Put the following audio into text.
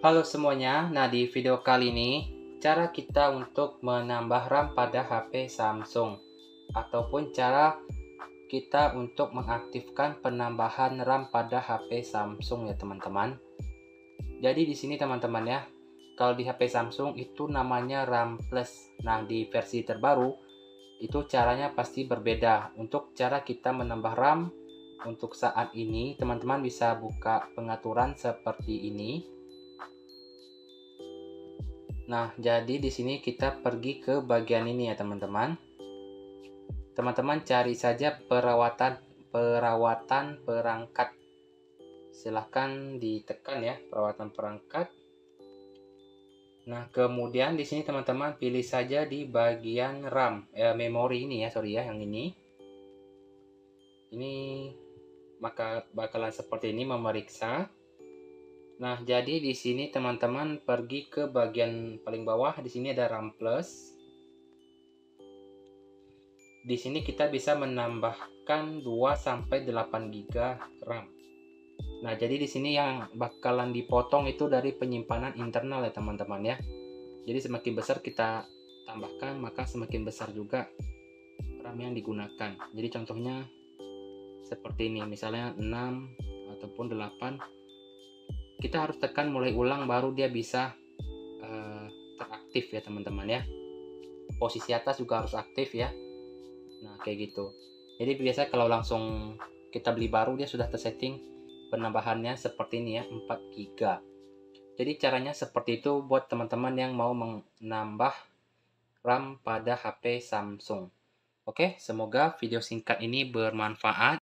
Halo semuanya, nah di video kali ini cara kita untuk menambah RAM pada HP Samsung ataupun cara kita untuk mengaktifkan penambahan RAM pada HP Samsung ya teman-teman. Jadi di sini teman-teman ya, kalau di HP Samsung itu namanya RAM Plus. Nah di versi terbaru itu caranya pasti berbeda. Untuk cara kita menambah RAM untuk saat ini teman-teman bisa buka pengaturan seperti ini. Nah, jadi di sini kita pergi ke bagian ini ya, teman-teman. Teman-teman cari saja perawatan perangkat. Silahkan ditekan ya, perawatan perangkat. Nah, kemudian di sini teman-teman pilih saja di bagian RAM, memori ini ya, sorry ya, yang ini. Ini maka bakalan seperti ini memeriksa. Nah, jadi di sini teman-teman pergi ke bagian paling bawah. Di sini ada RAM Plus. Di sini kita bisa menambahkan 2-8 GB RAM. Nah, jadi di sini yang bakalan dipotong itu dari penyimpanan internal ya, teman-teman ya. Jadi semakin besar kita tambahkan, maka semakin besar juga RAM yang digunakan. Jadi contohnya seperti ini, misalnya 6 ataupun 8. Kita harus tekan mulai ulang baru dia bisa teraktif ya, teman-teman ya. Posisi atas juga harus aktif ya. Nah, kayak gitu. Jadi biasa kalau langsung kita beli baru dia sudah tersetting penambahannya seperti ini ya, 4 GB. Jadi caranya seperti itu buat teman-teman yang mau menambah RAM pada HP Samsung. Oke, semoga video singkat ini bermanfaat.